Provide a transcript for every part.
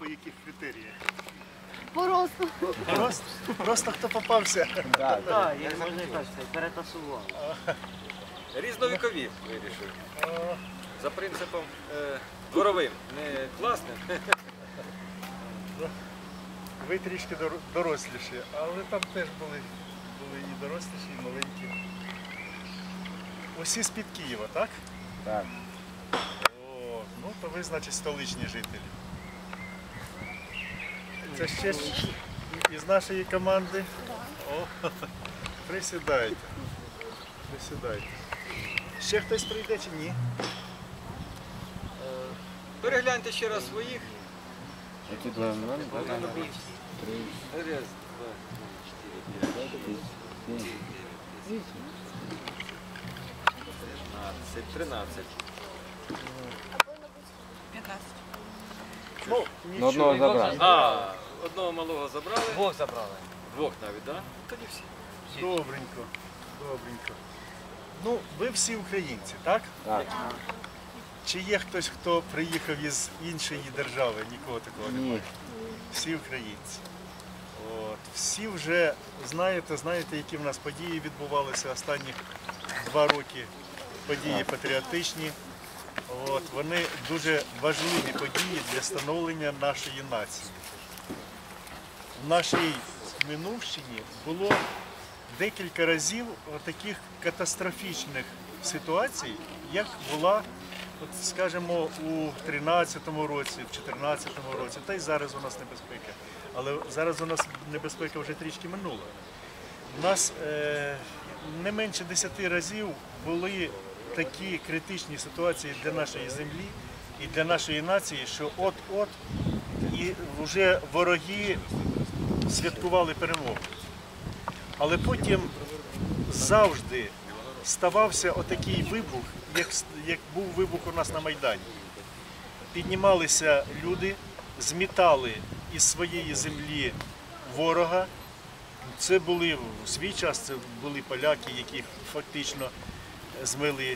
по яких критеріях? По росту. Просто хто попався. Так, як можна так сказати, перетасували. Різновікові вирішив. За принципом дворовим, не класним. Ви трішки доросліші, але там теж були і доросліші, і маленькі. Усі з-під Києва, так? Так. О, ну то ви, значить, столичні жителі. Це ще ж із нашої команди. О, присідайте. Присідайте. Ще хтось прийде чи ні? Перегляньте ще раз своїх. Які два номери? Три. Раз, два, три, чотири, п'ять, 13. 15. Ну, Ну, одного забрали. Одного малого забрали. Двох забрали. Двох навіть, так? Тоді всі. Добренько, добренько. Ну, ви всі українці, так? Так. Чи є хтось, хто приїхав із іншої держави? Нікого такого Ні. немає. Всі українці. От. Всі вже знаєте, які в нас події відбувалися останні 2 роки. Події патріотичні. От. Вони дуже важливі події для становлення нашої нації. В нашій минувщині було декілька разів таких катастрофічних ситуацій, як була, от, скажімо, у 13-му році, в 14-му році, та й зараз у нас небезпека. Але зараз у нас небезпека вже трішки минула. У нас не менше 10 разів були такі критичні ситуації для нашої землі і для нашої нації, що от-от і вже вороги святкували перемогу. Але потім завжди ставався отакий вибух, як був вибух у нас на Майдані. Піднімалися люди, змітали із своєї землі ворога. Це були в свій час, це були поляки, яких фактично змили.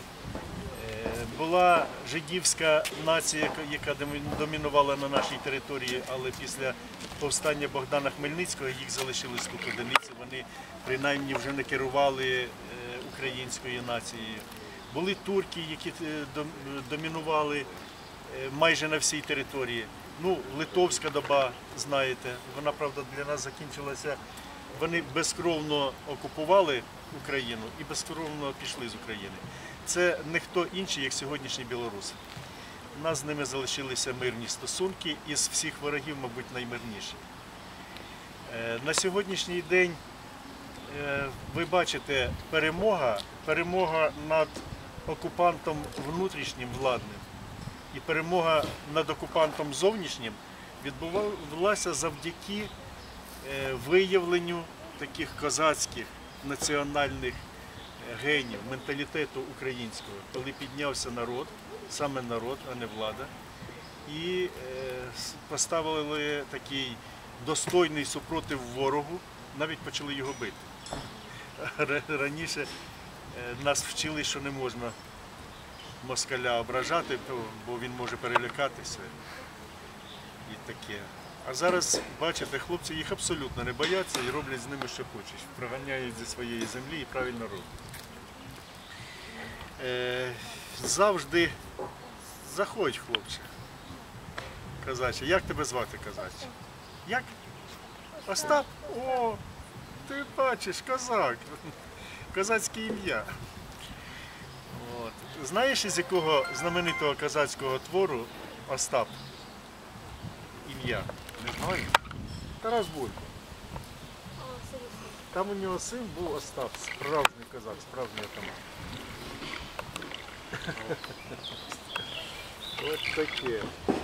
Була жидівська нація, яка домінувала на нашій території, але після повстання Богдана Хмельницького їх залишились тут одиниці, вони принаймні вже не керували українською нацією. Були турки, які домінували майже на всій території. Ну, литовська доба, знаєте, вона, правда, для нас закінчилася. Вони безкровно окупували Україну і безкровно пішли з України. Це не хто інший, як сьогоднішні білоруси. У нас з ними залишилися мирні стосунки, із всіх ворогів, мабуть, наймирніші. На сьогоднішній день, ви бачите, перемога над окупантом внутрішнім владним і перемога над окупантом зовнішнім відбувалася завдяки виявленню таких козацьких національних генів, менталітету українського, коли піднявся народ, саме народ, а не влада, і поставили такий достойний супротив ворогу, навіть почали його бити. Раніше нас вчили, що не можна москаля ображати, бо він може перелякатися і таке. А зараз, бачите, хлопці їх абсолютно не бояться і роблять з ними, що хочуть. Проганяють зі своєї землі і правильно роблять. Завжди заходь, хлопче, козаче. Як тебе звати, козаче? Як? Остап? О, ти бачиш, козак. Козацьке ім'я. Знаєш, із якого знаменитого козацького твору Остап? Ім'я? Не знаю. Тарас Бульба. Там у нього син був Остап, справжній козак, справжній атаман. Ось таке.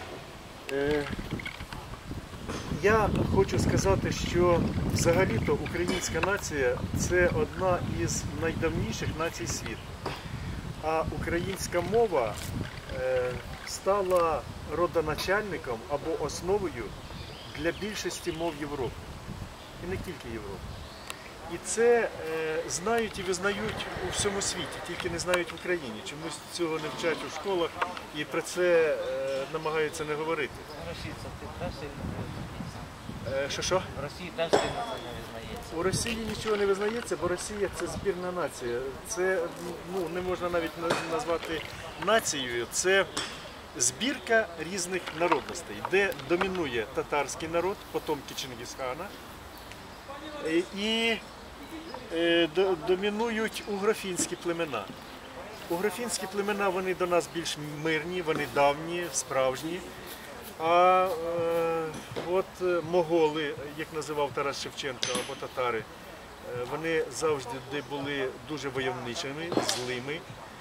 Я хочу сказати, що взагалі-то українська нація – це одна із найдавніших націй світу. А українська мова стала родоначальником або основою для більшості мов Європи. І не тільки Європи. І це знають і визнають у всьому світі, тільки не знають в Україні. Чомусь цього не вчать у школах і про це намагаються не говорити. Росія це теж сильно Що? в Росії теж сильно це не визнається. У Росії нічого не визнається, бо Росія це збірна нація. Це не можна навіть назвати нацією. Це збірка різних народностей, де домінує татарський народ, потомки Чингісхана, і домінують угрофінські племена. Угрофінські племена, вони до нас більш мирні, вони давні, справжні. А от моголи, як називав Тарас Шевченко, або татари, вони завжди були дуже войовничими, злими,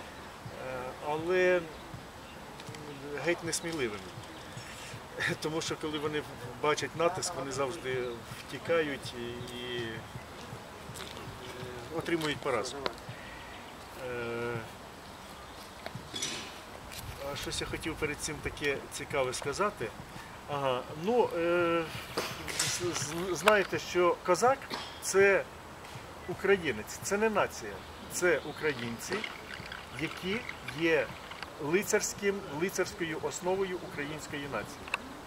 але геть несміливими. Тому що коли вони бачать натиск, вони завжди втікають і отримують поразку. Щось я хотів перед цим таке цікаве сказати. Ага. Ну, знаєте, що козак – це українець, це не нація, це українці, які є лицарською основою української нації.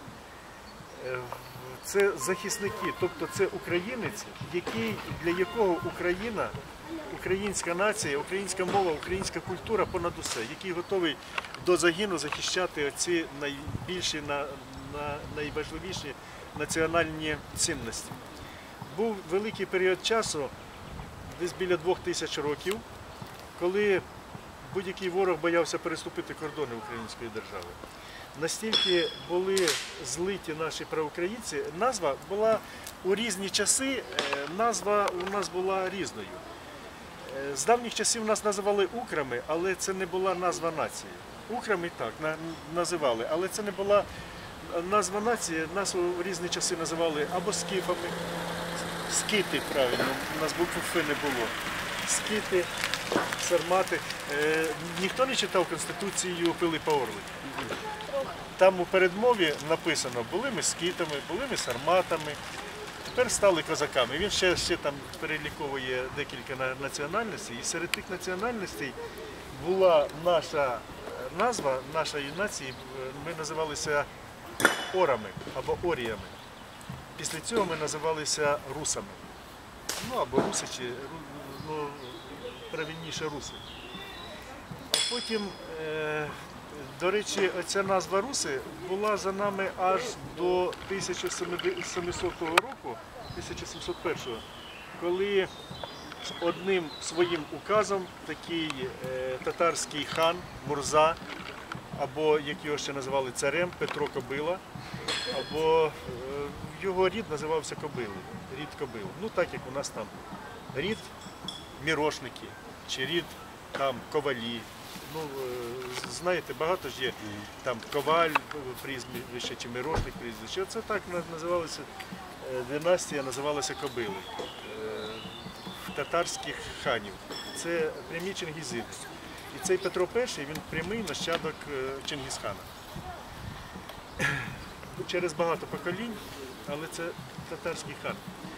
Це захисники, тобто це українець, для якого Україна, українська нація, українська мова, українська культура понад усе, який готовий до загину захищати ці найбільші, найважливіші національні цінності. Був великий період часу, десь біля 2000 років, коли будь-який ворог боявся переступити кордони української держави. Настільки були злиті наші правоукраїнці, назва була у різні часи, назва у нас була різною. З давніх часів нас називали украми, але це не була назва нації. Украми так називали, але це не була назва нації, нас у різні часи називали або скіфами, скіти, правильно, у нас букви Ф не було, скіти, сармати. Ніхто не читав Конституцію Пилипа Орлика. Там у передмові написано, були ми скітами, були ми сарматами, тепер стали козаками. Він ще там переліковує декілька національностей, і серед тих національностей була наша назва нашої нації, ми називалися орами або оріями. Після цього ми називалися русами. Ну або русичі, ну, правильніше руси. А потім, до речі, ця назва руси була за нами аж до 1700 року, 1701, коли одним своїм указом такий татарський хан Мурза, або як його ще називали царем, Петро Кобила, або його рід називався Кобили, рід Кобил. Ну так як у нас там рід Мірошники, чи рід там Ковалі. Ну, знаєте, багато ж є там Коваль прізвище, чи Мірошник прізвище. Оце так називалося, династія називалася Кобили, татарських ханів. Це прямі чингізиди. І цей Петро І, він прямий нащадок Чингісхана. Через багато поколінь, але це татарський хан.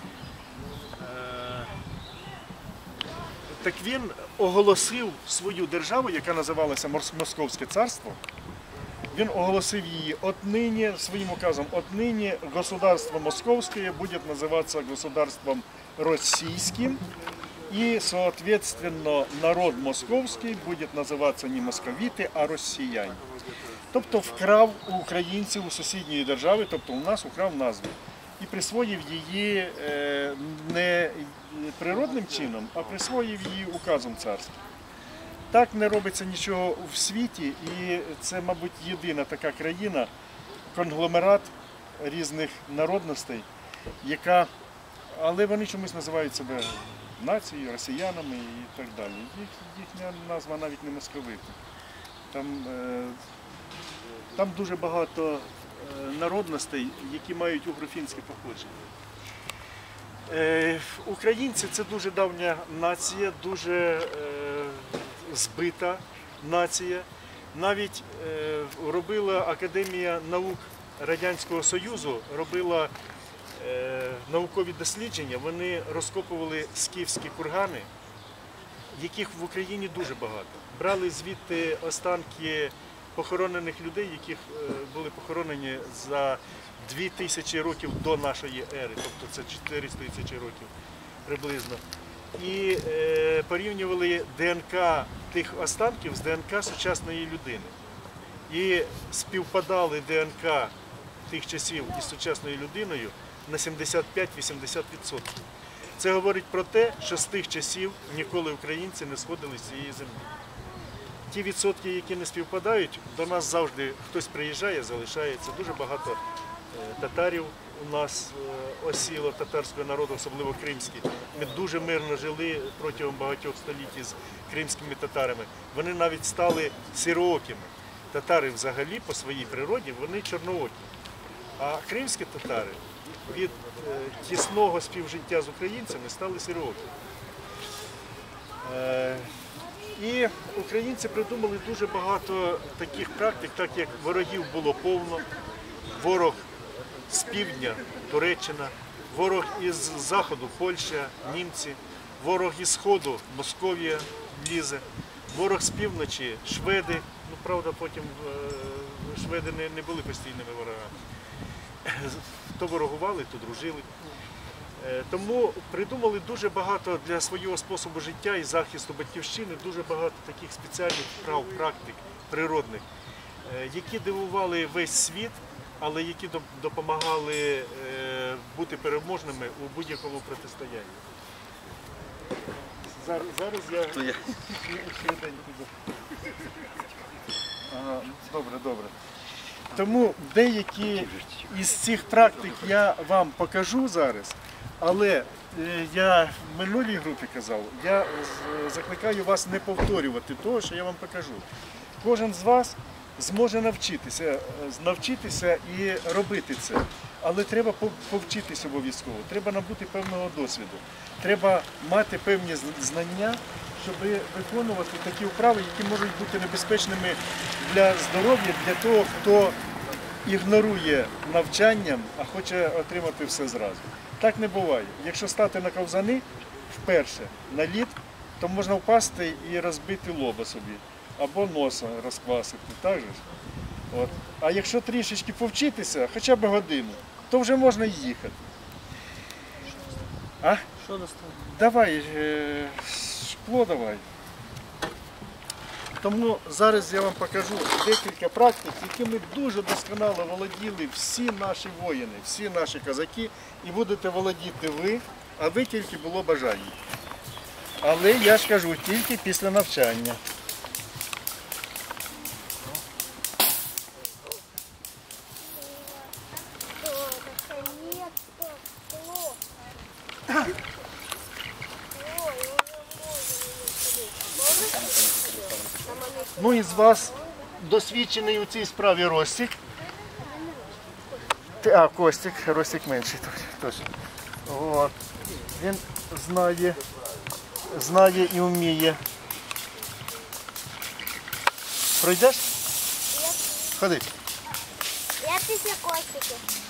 Так він оголосив свою державу, яка називалася Московське царство. Він оголосив її отныне, своїм указом, отныне государство Московское будет называться государством российским, и, соответственно, народ московський буде називатися не московіти, а росіяни. Тобто вкрав у українців у сусідньої держави, тобто у нас украв назву. І присвоїв її не природним чином, а присвоїв її указом царським. Так не робиться нічого в світі, і це, мабуть, єдина така країна, конгломерат різних народностей, яка, але вони чомусь називають себе нацією, росіянами і так далі. Їхня назва навіть не московити. Там дуже багато народностей, які мають угрофінське походження. Українці – це дуже давня нація, дуже збита нація. Навіть робила Академія наук Радянського Союзу, робила наукові дослідження, вони розкопували скіфські кургани, яких в Україні дуже багато. Брали звідти останки похоронених людей, яких були похоронені за 2000 років до нашої ери, тобто це 400 тисяч років приблизно. І порівнювали ДНК тих останків з ДНК сучасної людини. І співпадали ДНК тих часів із сучасною людиною на 75-80%. Це говорить про те, що з тих часів ніколи українці не сходили з цієї землі. Ті відсотки, які не співпадають, до нас завжди хтось приїжджає, залишається. Дуже багато татарів у нас осіло, татарського народу, особливо кримські. Ми дуже мирно жили протягом багатьох століть з кримськими татарами. Вони навіть стали сіроокими. Татари взагалі по своїй природі, вони чорноокі. А кримські татари від тісного співжиття з українцями стали сіроокі. І українці придумали дуже багато таких практик, так як ворогів було повно. Ворог з півдня – Туреччина, ворог із заходу – Польща, німці, ворог із сходу – Московія лізе, ворог з півночі – шведи. Ну, правда, потім шведи не були постійними ворогами. То ворогували, то дружили. Тому придумали дуже багато для свого способу життя і захисту батьківщини, дуже багато таких спеціальних вправ, практик природних, які дивували весь світ, але які допомагали бути переможними у будь-якому протистоянні. Зараз я... Добре. Тому деякі із цих практик я вам покажу зараз, але я в минулій групі казав, я закликаю вас не повторювати того, що я вам покажу. Кожен з вас зможе навчитися і робити це, але треба повчитися обов'язково, треба набути певного досвіду, треба мати певні знання, щоб виконувати такі вправи, які можуть бути небезпечними для здоров'я, для того, хто ігнорує навчанням, а хоче отримати все зразу. Так не буває. Якщо стати на ковзани вперше на лід, то можна впасти і розбити лоба собі, або носа розквасити. Так же ж? От. А якщо трішечки повчитися, хоча б годину, то вже можна і їхати. А? Що достало? Давай, шкло давай. Тому зараз я вам покажу декілька практик, якими дуже досконало володіли всі наші воїни, всі наші козаки, і будете володіти ви, аби тільки було бажання. Але я ж кажу, тільки після навчання. Ну і з вас досвідчений у цій справі Ростик. Костик, Ростик менший. Точно. От. Він знає і вміє. Пройдеш? Ходи. Я після Костика.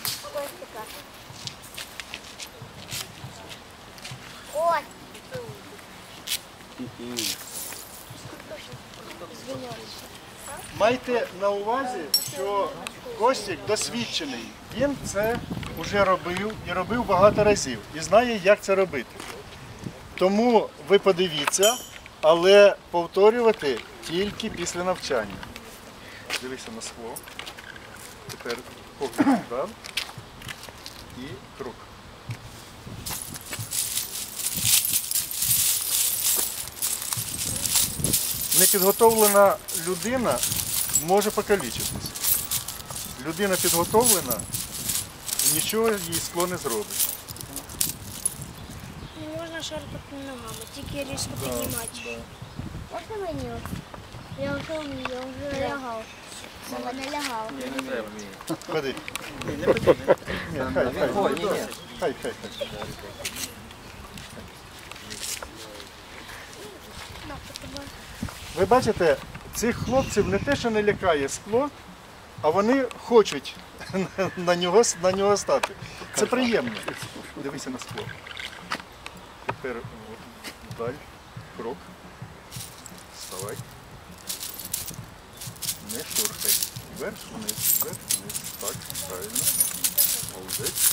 Майте на увазі, що Костик досвідчений. Він це вже робив і робив багато разів. І знає, як це робити. Тому ви подивіться, але повторювати тільки після навчання. Дивися на скло. Тепер погляд сюди і круг. Непідготовлена людина може покалічитись. Людина підготовлена, нічого їй скло не зробить. Не можна шарпати ногами, тільки різко піднімати. Можна мені? Я вже вмію, я вже лягав. Сама не лягав. Не треба. Ходи. Хай. Ви бачите, цих хлопців не те, що не лякає скло, а вони хочуть на нього стати. Це приємно. Дивися на скло. Тепер вдаль, крок. Вставай. Не шурхай. Вверх-вниз, вверх-вниз. Так, правильно. Молодець.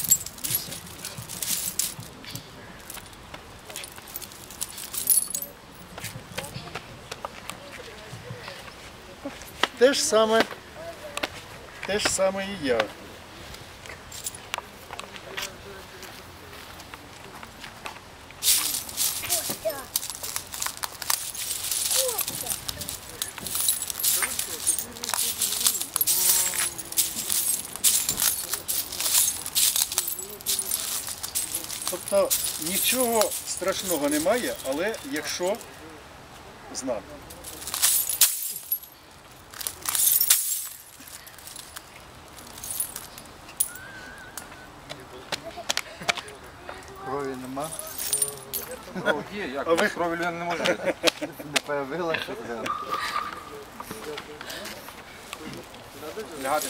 Те ж саме і я. Тобто нічого страшного немає, але якщо знати. Крові нема. Є, як? А ви Крові не може бути. Не появилася. Лягати.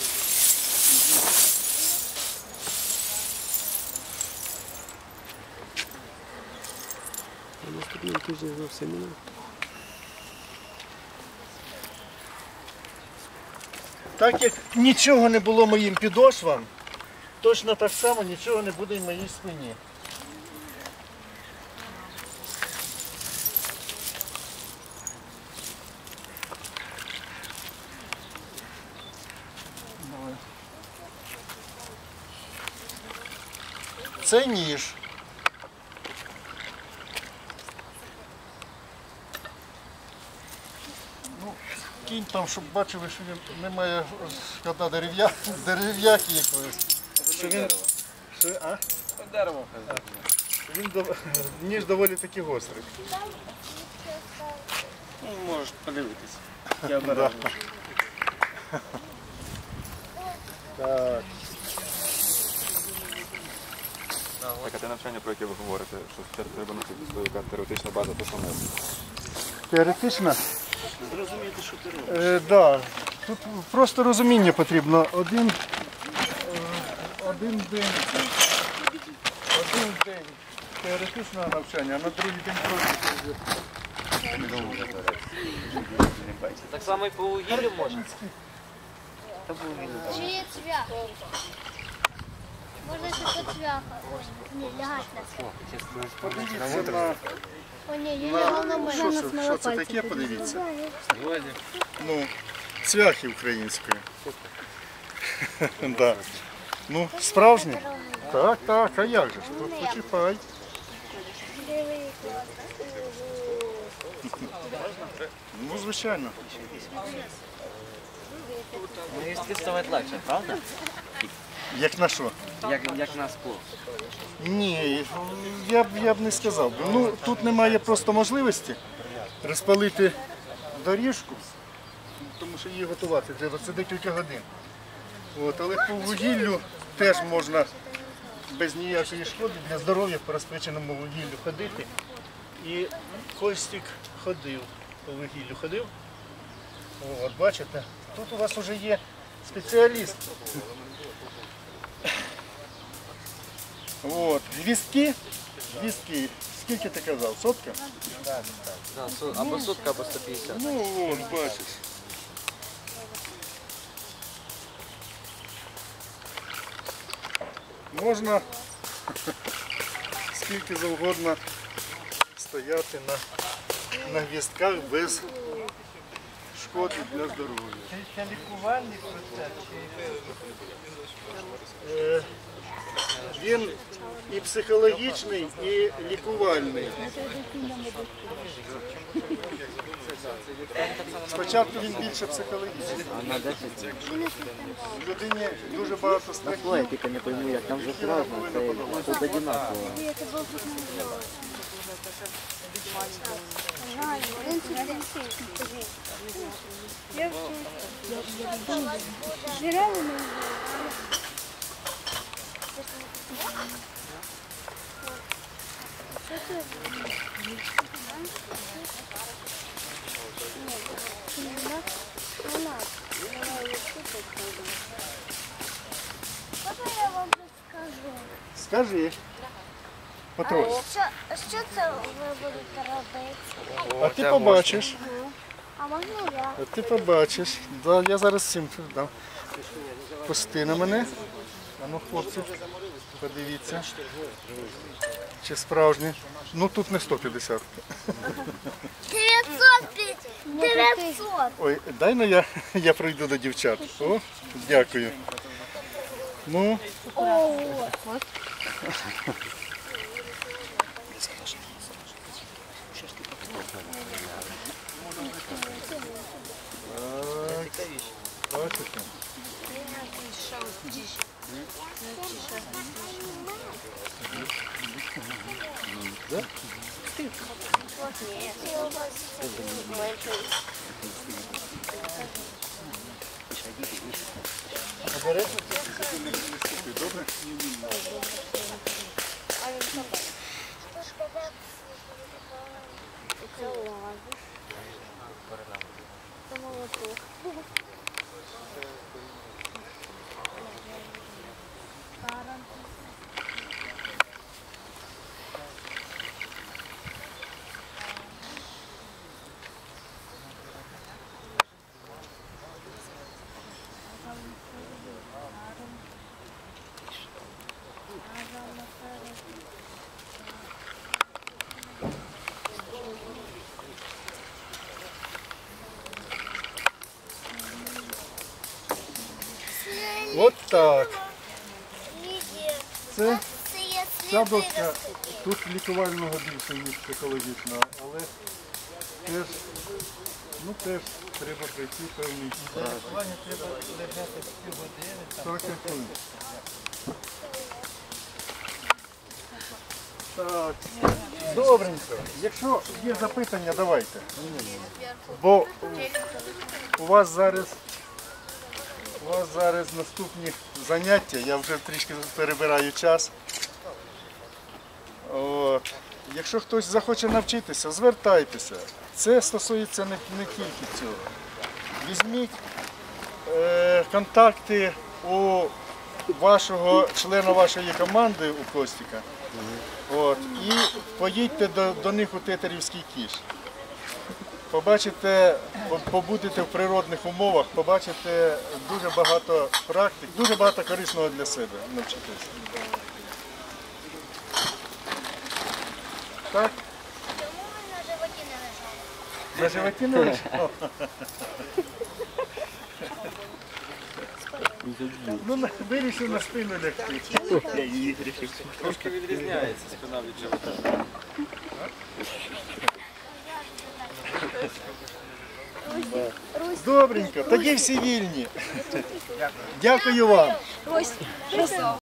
Наступного тижня зовсім немає. Так як нічого не було моїм підошвам, точно так само нічого не буде і моїй спині. Це ніж. Ну, кінь там, щоб бачили, що він не має шкода дерев'яки якоїсь. Що він, що, Дерево. він ніж доволі таки гострий. Можеш подивитися. Я обережно. Так. Так, а те навчання, про яке ви говорите, що треба навчити яка теоретична база, то саме. Теоретично? Зрозуміти, що ти робиш. Да. Тут просто розуміння потрібно. Один день теоретичного навчання, а на другий день практики. Так само і по вугіллю можна. Чи є цвях? Можна ще по цвяха. Ой, ні, лягать на цвях. Подивіться на... О, ні, я лягав на мене. Що це таке, подивіться. Ну, цвяхи української. Да. Ну, справжні? Так, так, а як же ж? Почіпай. Ну, звичайно. Ну, естественно, легше, правда? Як на що? Як на скло. Ні, я б не сказав. Ну, тут немає просто можливості розпалити доріжку, тому що її готувати треба, це декілька годин. От, але по вугіллю теж можна без ніякої шкоди для здоров'я по розпеченому вугіллю ходити. І Костік ходив, по вугіллю ходив. От, бачите, тут у вас вже є спеціаліст. От, гвіздки, скільки ти казав, сотка? Або сутка, або 150. Ну, от, бачиш. Можна скільки завгодно стояти на гвіздках без шкоди для здоров'я. Це лікувальний процес? Він і психологічний, і лікувальний. Спочатку він більше психологічний. Людині дуже багато страхів. Я тільки не пойму, як там вже разно, це тут одинаково. Я вам розкажу. Скажи. Петро, Що це ви будете робити? а ти побачиш. А можна я? Ти побачиш. Да, я зараз всім дам. Пусти на мене. А ну, хлопці, подивіться. Чи справжні. Ну тут не 150. 900! Ой, дай ну я пройду до дівчат. О, дякую. Ну, бачите? Добре? Це ладно. Це молоток. От так. Лідія, Це це є ця сліди. доска, тут лікувального більше, ніж психологічного, але теж, ну теж треба пройти певний час. 45 хвилин. Так, добренько. Якщо є запитання, давайте. Бо у вас зараз наступні заняття, я вже трішки перебираю час. От. Якщо хтось захоче навчитися, звертайтеся. Це стосується не тільки цього. Візьміть контакти у члена вашої команди, у Костіка. От. І поїдьте до них у Тетерівський кіш. Побачите, побудете в природних умовах, побачите дуже багато практик, дуже багато корисного для себе навчитися. Так? Чому ви на животі не лежали? На животі не лежав? Ну, вирішив на спину лягти. Трошки відрізняється спина від живота. Добренько, тоді всі вільні. Дякую вам.